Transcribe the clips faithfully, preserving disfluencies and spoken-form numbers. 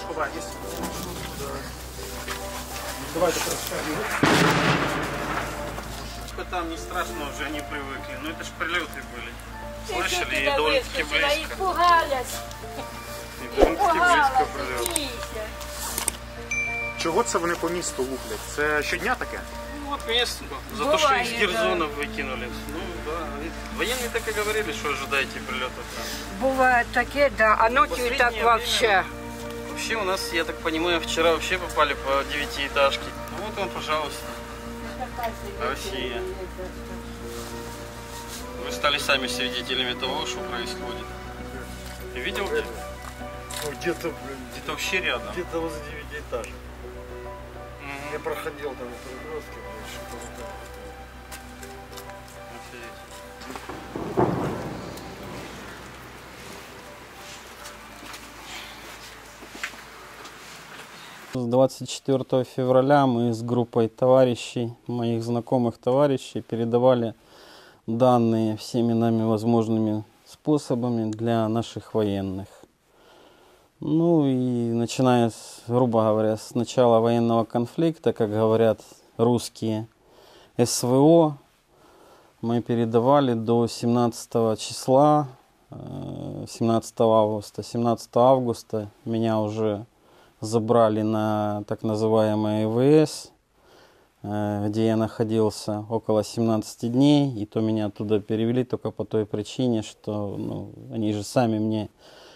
сховайтесь. Давайте прощаем. Там не страшно, уже они привыкли. Но это ж прилеты были. Слышали, и довольно-таки близко. И пугались. И довольно-таки близко прилеты. Чого це вони по місту луплять? Це щодня таке? Ну вот место. За то, что из Херсона выкинули. Ну да. Военные так и говорили, что ожидаете прилетов. Бывает такие, да. А ночью и так вообще. Вообще у нас, я так понимаю, вчера вообще попали по девятиэтажке. Ну вот вам, пожалуйста. Россия. Вы стали сами свидетелями того, что происходит. Ты видел где? Ну, где-то, блин, где-то вообще рядом. Где-то возле девятиэтажек. Угу. Я проходил там на перекрестке, что-то вот так. С двадцать четвёртого февраля мы с группой товарищей, моих знакомых товарищей, передавали данные всеми нами возможными способами для наших военных. Ну и начиная, с, грубо говоря, с начала военного конфликта, как говорят русские, СВО, мы передавали до семнадцатого числа, семнадцатого августа. семнадцатого августа меня уже забрали на так называемое ИВС, где я находился около семнадцати дней, и то меня оттуда перевели только по той причине, что ну, они же сами мне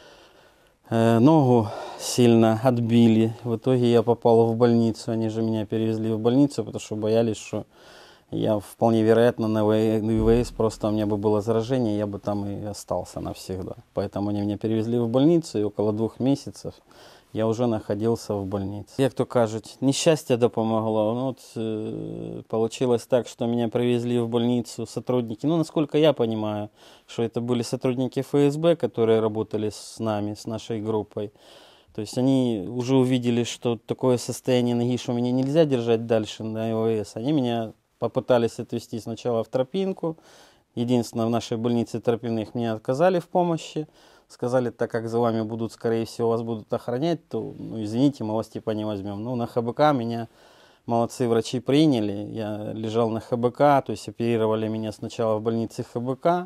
э, ногу сильно отбили. В итоге я попал в больницу, они же меня перевезли в больницу, потому что боялись, что я вполне вероятно на ИВС просто у меня бы было заражение, я бы там и остался навсегда. Поэтому они меня перевезли в больницу, и около двух месяцев я уже находился в больнице. Як то кажуть, нещастя допомогло. Ну, вот, э, получилось так, что меня привезли в больницу сотрудники. Ну, насколько я понимаю, что это были сотрудники ФСБ, которые работали с нами, с нашей группой. То есть они уже увидели, что такое состояние ноги, что меня нельзя держать дальше на ИВС. Они меня попытались отвезти сначала в тропинку. Единственное, в нашей больнице тропинных мне отказали в помощи. Сказали, так как за вами будут, скорее всего, вас будут охранять, то, ну, извините, мы вас типа не возьмем. Ну, на ХБК меня молодцы врачи приняли. Я лежал на ХБК, то есть оперировали меня сначала в больнице ХБК.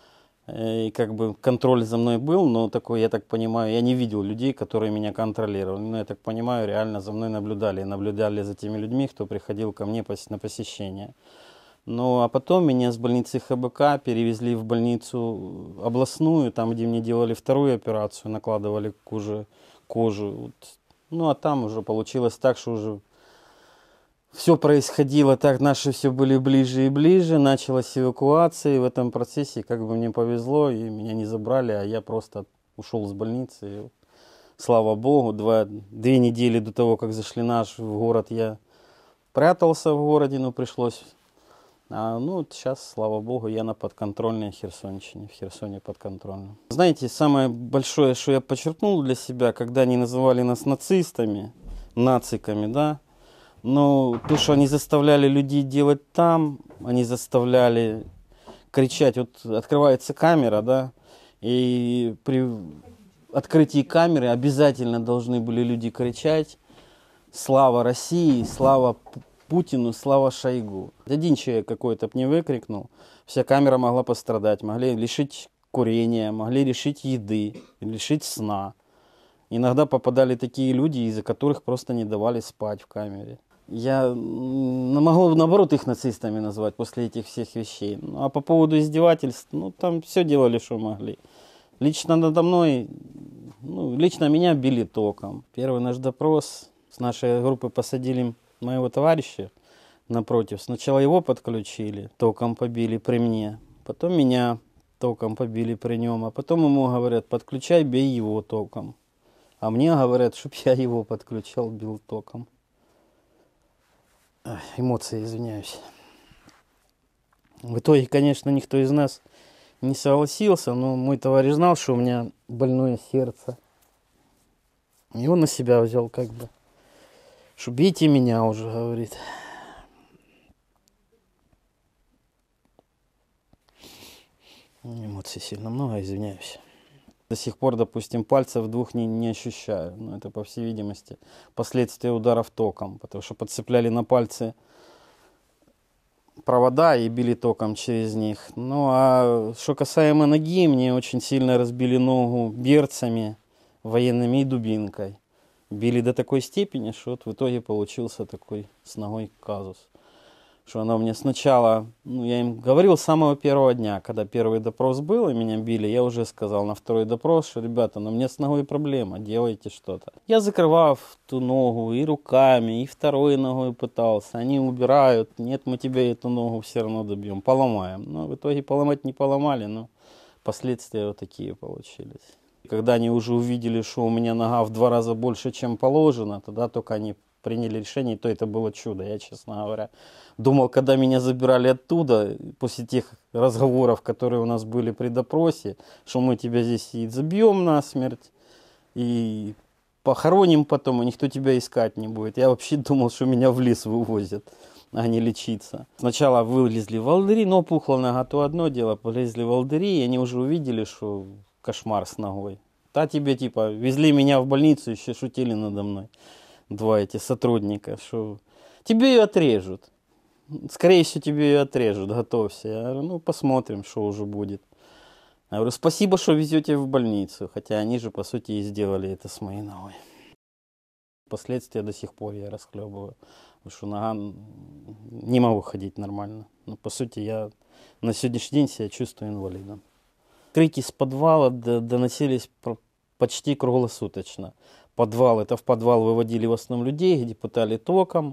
И как бы контроль за мной был, но такой, я так понимаю, я не видел людей, которые меня контролировали. Но я так понимаю, реально за мной наблюдали. Наблюдали за теми людьми, кто приходил ко мне на посещение. Ну, а потом меня с больницы ХБК перевезли в больницу областную, там, где мне делали вторую операцию, накладывали кожу. кожу. Вот. Ну, а там уже получилось так, что уже все происходило так, наши все были ближе и ближе, началась эвакуация, и в этом процессе как бы мне повезло, и меня не забрали, а я просто ушел с больницы. И, слава богу, два, две недели до того, как зашли наш в город, я прятался в городе, но пришлось... А, ну, вот сейчас, слава богу, я на подконтрольной Херсонщине, в Херсоне подконтрольном. Знаете, самое большое, что я подчеркнул для себя, когда они называли нас нацистами, нациками, да, но то, что они заставляли людей делать там, они заставляли кричать, вот открывается камера, да, и при открытии камеры обязательно должны были люди кричать «Слава России! Слава Путину, слава Шойгу». Один человек какой-то не выкрикнул, вся камера могла пострадать, могли лишить курения, могли лишить еды, лишить сна. Иногда попадали такие люди, из-за которых просто не давали спать в камере. Я могу, наоборот, их нацистами назвать после этих всех вещей. Ну, а по поводу издевательств, ну, там все делали, что могли. Лично надо мной, ну, лично меня били током. Первый наш допрос, с нашей группы посадили моего товарища напротив. Сначала его подключили, током побили при мне. Потом меня током побили при нем. А потом ему говорят, подключай, бей его током. А мне говорят, чтоб я его подключал, бил током. Ах, эмоции, извиняюсь. В итоге, конечно, никто из нас не согласился, но мой товарищ знал, что у меня больное сердце. И он на себя взял как бы. Что бейте меня уже, говорит. Эмоций сильно много, извиняюсь. До сих пор, допустим, пальцев двух не, не ощущаю. Но это, по всей видимости, последствия ударов током. Потому что подцепляли на пальцы провода и били током через них. Ну, а что касаемо ноги, мне очень сильно разбили ногу берцами военными и дубинкой. Били до такой степени, что вот в итоге получился такой с ногой казус. Что она мне сначала, ну, я им говорил с самого первого дня, когда первый допрос был и меня били, я уже сказал на второй допрос, что, ребята, ну, мне с ногой проблема, делайте что-то. Я закрывал ту ногу и руками, и второй ногой пытался, они убирают, нет, мы тебе эту ногу все равно добьем, поломаем. Но в итоге поломать не поломали, но последствия вот такие получились. Когда они уже увидели, что у меня нога в два раза больше, чем положено, тогда только они приняли решение, и то это было чудо. Я, честно говоря, думал, когда меня забирали оттуда, после тех разговоров, которые у нас были при допросе, что мы тебя здесь и забьем насмерть, и похороним потом, и никто тебя искать не будет. Я вообще думал, что меня в лес вывозят, а не лечиться. Сначала вылезли волдыри, но пухла нога, то одно дело, полезли волдыри, и они уже увидели, что кошмар с ногой. Та тебе, типа, везли меня в больницу, еще шутили надо мной. Два эти сотрудника, что тебе ее отрежут. Скорее всего, тебе ее отрежут, готовься. Я говорю, ну, посмотрим, что уже будет. Я говорю, спасибо, что везете в больницу. Хотя они же, по сути, и сделали это с моей ногой. Последствия до сих пор я расхлебываю. Потому что нога не могу ходить нормально. Но, по сути, я на сегодняшний день себя чувствую инвалидом. Крики с подвала доносились почти круглосуточно. Подвал, это в подвал выводили в основном людей, где пытали током.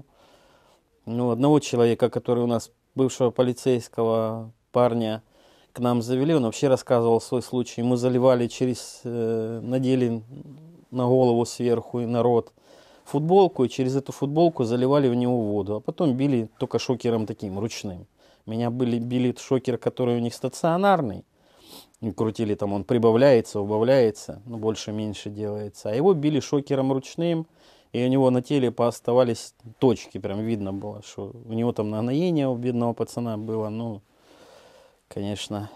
Ну, одного человека, который у нас, бывшего полицейского парня, к нам завели, он вообще рассказывал свой случай. Мы заливали через, э, надели на голову сверху и на рот футболку, и через эту футболку заливали в него воду. А потом били только шокером таким, ручным. Меня были, били шокер, который у них стационарный. И крутили там, он прибавляется, убавляется, ну, больше-меньше делается. А его били шокером ручным, и у него на теле пооставались точки, прям видно было, что у него там нагноение у бедного пацана было, ну, конечно.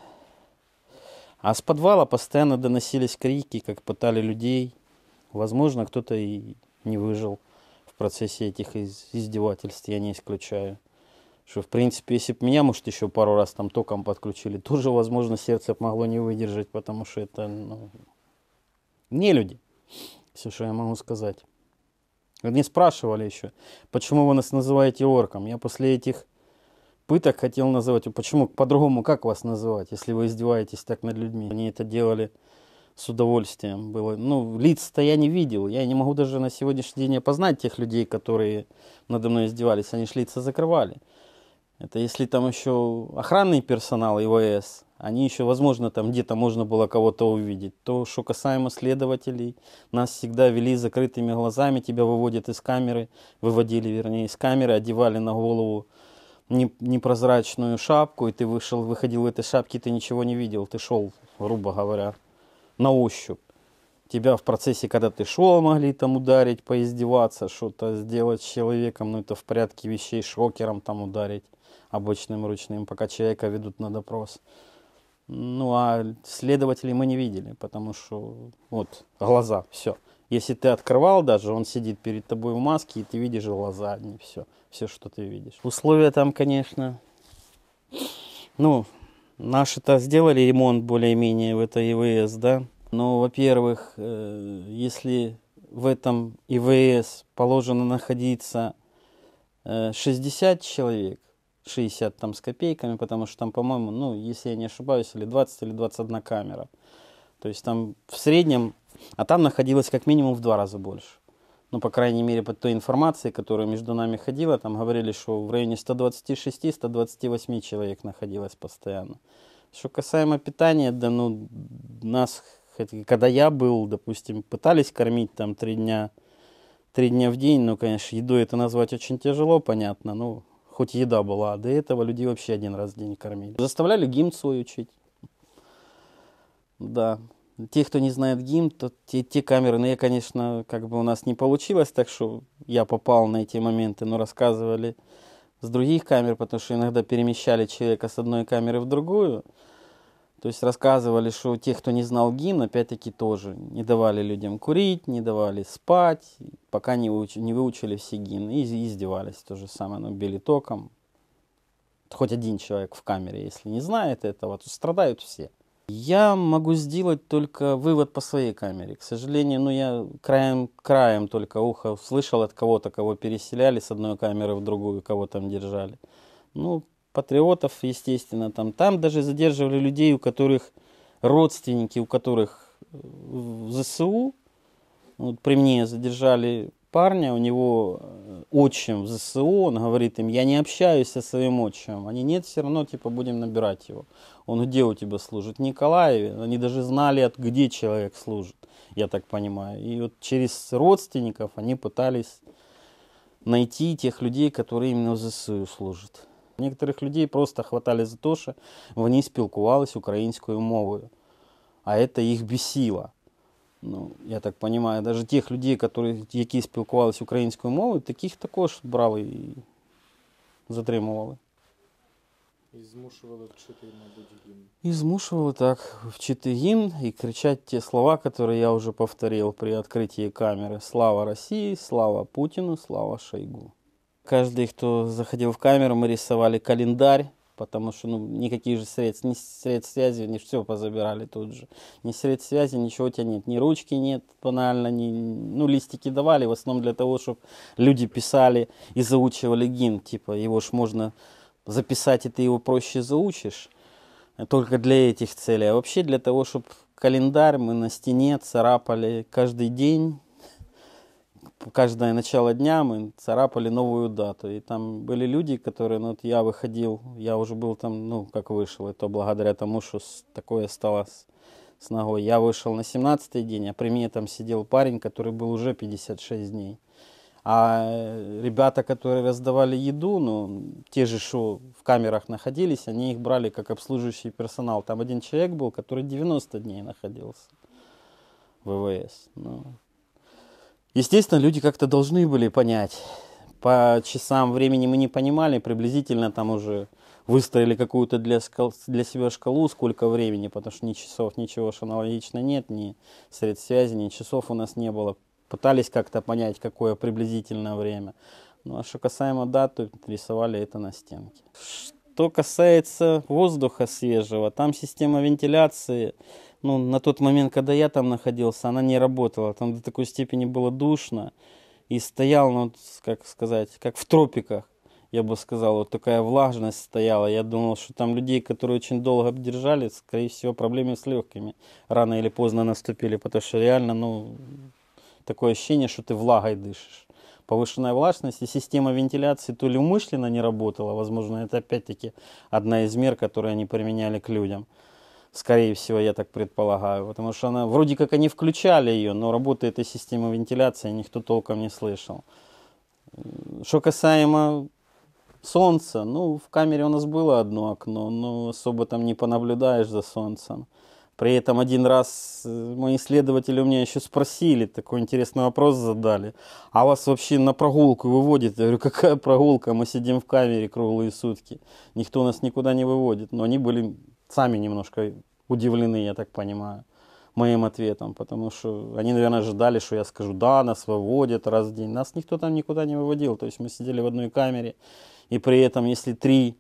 А с подвала постоянно доносились крики, как пытали людей. Возможно, кто-то и не выжил в процессе этих издевательств, я не исключаю. Что, в принципе, если бы меня, может, еще пару раз там током подключили, тоже, возможно, сердце могло не выдержать, потому что это, ну, не люди. Все, что я могу сказать. Мне спрашивали еще, почему вы нас называете орком. Я после этих пыток хотел называть, почему, по-другому, как вас называть, если вы издеваетесь так над людьми. Они это делали с удовольствием. Было. Ну, лиц-то я не видел. Я не могу даже на сегодняшний день опознать тех людей, которые надо мной издевались. Они ж лица закрывали. Это если там еще охранный персонал и ВС, они еще, возможно, там где-то можно было кого-то увидеть. То, что касаемо следователей, нас всегда вели закрытыми глазами, тебя выводят из камеры, выводили, вернее, из камеры, одевали на голову непрозрачную шапку, и ты вышел, выходил в этой шапке, ты ничего не видел, ты шел, грубо говоря, на ощупь. Тебя в процессе, когда ты шел, могли там ударить, поиздеваться, что-то сделать с человеком, ну это в порядке вещей, шокером там ударить, обычным ручным, пока человека ведут на допрос. Ну, а следователей мы не видели, потому что вот глаза, все. Если ты открывал даже, он сидит перед тобой в маске, и ты видишь глаза одни, все, все, что ты видишь. Условия там, конечно, ну, наши-то сделали ремонт более-менее в этой ИВС, да. Но, во-первых, если в этом ИВС положено находиться шестьдесят человек, шестьдесят там с копейками, потому что там, по-моему, ну, если я не ошибаюсь, или двадцать, или двадцать одна камера. То есть там в среднем, а там находилось как минимум в два раза больше. Ну, по крайней мере, по той информации, которая между нами ходила, там говорили, что в районе ста двадцати шести — ста двадцати восьми человек находилось постоянно. Что касаемо питания, да, ну, нас, когда я был, допустим, пытались кормить там три дня, три дня в день, ну, конечно, едой это назвать очень тяжело, понятно, ну, хоть еда была, а до этого людей вообще один раз в день кормили. Заставляли гимн свой учить. Да. Те, кто не знает гимн, то те, те камеры, ну, я, конечно, как бы у нас не получилось, так что я попал на эти моменты, но рассказывали с других камер, потому что иногда перемещали человека с одной камеры в другую. То есть рассказывали, что те, кто не знал гимн, опять-таки тоже не давали людям курить, не давали спать, пока не, выуч... не выучили все гимны. И издевались то же самое, ну, били током. Хоть один человек в камере, если не знает этого, то страдают все. Я могу сделать только вывод по своей камере. К сожалению, ну, я краем, краем только ухо слышал от кого-то, кого переселяли с одной камеры в другую, кого там держали. Ну, патриотов, естественно, там. Там даже задерживали людей, у которых родственники, у которых в ЗСУ. Вот при мне задержали парня, у него отчим в ЗСУ, он говорит им: я не общаюсь со своим отчимом. Они: нет, все равно, типа, будем набирать его. Он: где у тебя служит? В Николаеве. Они даже знали, от где человек служит, я так понимаю. И вот через родственников они пытались найти тех людей, которые именно в ЗСУ служат. Некоторых людей просто хватали за то, що вони спілкувались українською мовою. А це їх бесило. Ну, я так понимаю, даже тех людей, которые, які спілкувалися українською мовою, таких також брали і затримували. І змушували вчити, мабуть, гімн. И змушивали так вчити гимн и кричать те слова, которые я уже повторил при открытии камеры. Слава России, слава Путину, слава Шойгу. Каждый, кто заходил в камеру, мы рисовали календарь, потому что ну, никаких же средств, ни средств связи, ни все позабирали тут же. Ни средств связи, ничего у тебя нет, ни ручки нет банально, ни, ну листики давали в основном для того, чтобы люди писали и заучивали гимн. Типа его ж можно записать, и ты его проще заучишь. Только для этих целей. А вообще для того, чтобы календарь мы на стене царапали каждый день. Каждое начало дня мы царапали новую дату. И там были люди, которые, ну вот я выходил, я уже был там, ну как вышел, это благодаря тому, что такое стало с, с ногой. Я вышел на семнадцатый день, а при мне там сидел парень, который был уже пятьдесят шесть дней. А ребята, которые раздавали еду, ну, те же, что в камерах находились, они их брали как обслуживающий персонал. Там один человек был, который девяносто дней находился в ВВС. Ну, естественно, люди как-то должны были понять. По часам времени мы не понимали, приблизительно там уже выстроили какую-то для, скал, для себя шкалу, сколько времени, потому что ни часов, ничего аналогично нет, ни средств связи, ни часов у нас не было. Пытались как-то понять, какое приблизительное время. Ну, а что касаемо даты, рисовали это на стенке. Что касается воздуха свежего, там система вентиляции, ну, на тот момент, когда я там находился, она не работала. Там до такой степени было душно. И стоял, ну, как сказать, как в тропиках, я бы сказал, вот такая влажность стояла. Я думал, что там людей, которые очень долго обдержали, скорее всего, проблемы с легкими рано или поздно наступили, потому что реально, ну... Такое ощущение, что ты влагой дышишь. Повышенная влажность и система вентиляции то ли умышленно не работала, возможно, это опять-таки одна из мер, которые они применяли к людям. Скорее всего, я так предполагаю. Потому что она, вроде как они включали ее, но работы этой системы вентиляции никто толком не слышал. Что касаемо солнца, ну, в камере у нас было одно окно, но особо там не понаблюдаешь за солнцем. При этом один раз мои исследователи у меня еще спросили, такой интересный вопрос задали. А вас вообще на прогулку выводит? Я говорю: какая прогулка? Мы сидим в камере круглые сутки. Никто нас никуда не выводит. Но они были сами немножко удивлены, я так понимаю, моим ответом. Потому что они, наверное, ожидали, что я скажу: да, нас выводят раз в день. Нас никто там никуда не выводил. То есть мы сидели в одной камере. И при этом, если три...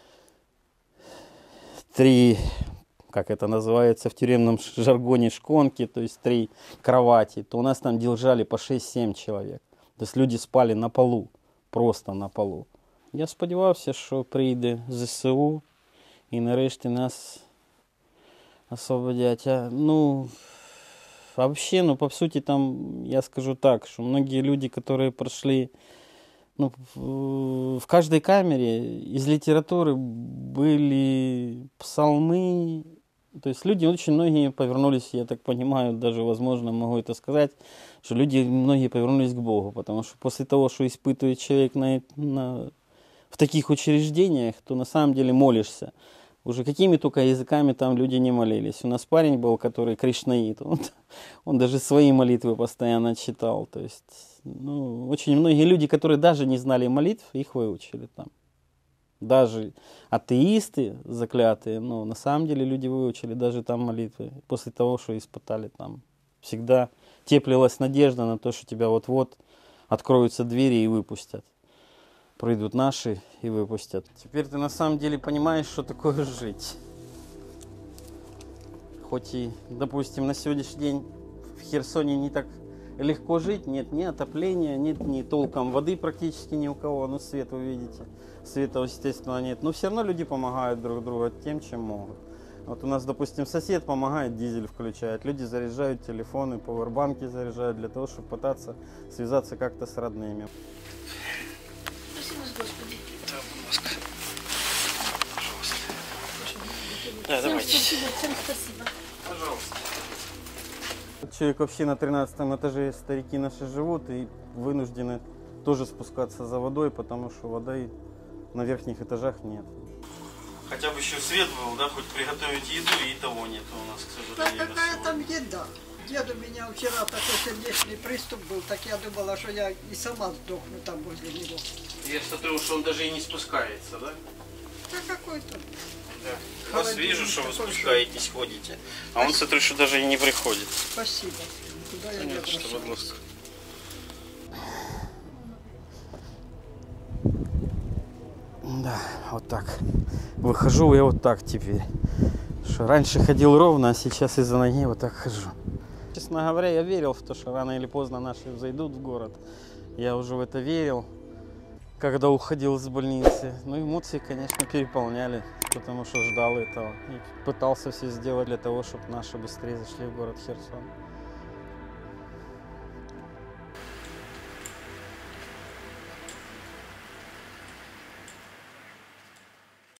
Три... как это называется в тюремном жаргоне, шконки, то есть три кровати, то у нас там держали по шесть-семь человек. То есть люди спали на полу, просто на полу. Я сподівався, що прийде ЗСУ і нарешті нас освободять. А, ну, а вообще, ну, по сути, там, я скажу так, что многие люди, которые прошли, ну, в, в каждой камере из литературы были псалмы. То есть люди очень многие повернулись, я так понимаю, даже, возможно, могу это сказать, что люди многие повернулись к Богу, потому что после того, что испытывает человек на, на, в таких учреждениях, то на самом деле молишься. Уже какими только языками там люди не молились. У нас парень был, который кришнаит, он, он даже свои молитвы постоянно читал. То есть, ну, очень многие люди, которые даже не знали молитв, их выучили там. даже атеисты заклятые, но на самом деле люди выучили даже там молитвы. После того, что испытали там, всегда теплилась надежда на то, что тебя вот-вот откроются двери и выпустят. Пройдут наши и выпустят. Теперь ты на самом деле понимаешь, что такое жить. Хоть и, допустим, на сегодняшний день в Херсоне не так легко жить, нет ни отопления, нет ни толком воды практически ни у кого, ну свет вы видите, света естественно нет, но все равно люди помогают друг другу тем, чем могут. Вот у нас, допустим, сосед помогает, дизель включает, люди заряжают телефоны, пауэрбанки заряжают для того, чтобы пытаться связаться как-то с родными. Спасибо, Господи. Да, будь ласка. Пожалуйста. Да, давайте. Спасибо, всем спасибо. Пожалуйста. Человек вообще на тринадцатом этаже, старики наши живут и вынуждены тоже спускаться за водой, потому что воды на верхних этажах нет. Хотя бы еще свет был, да, хоть приготовить еду, и того нет у нас, к Да сожалению. какая там еда? Дед у меня вчера такой сердечный приступ был, так я думала, что я и сама сдохну там возле него. Я смотрю, что он даже и не спускается, да? Да какой там? Да. Вас Холодильник вижу, что вы такой же. спускаетесь, ходите. А он, смотрю, что даже и не приходит. Спасибо. Куда я не Понятно, что обращаюсь. будь ласка. Да, вот так. Выхожу я вот так теперь. Что раньше ходил ровно, а сейчас из-за ноги вот так хожу. Честно говоря, я верил в то, что рано или поздно наши зайдут в город. Я уже в это верил, когда уходил из больницы. Ну, эмоции, конечно, переполняли, потому что ждал этого. И пытался все сделать для того, чтобы наши быстрее зашли в город Херсон.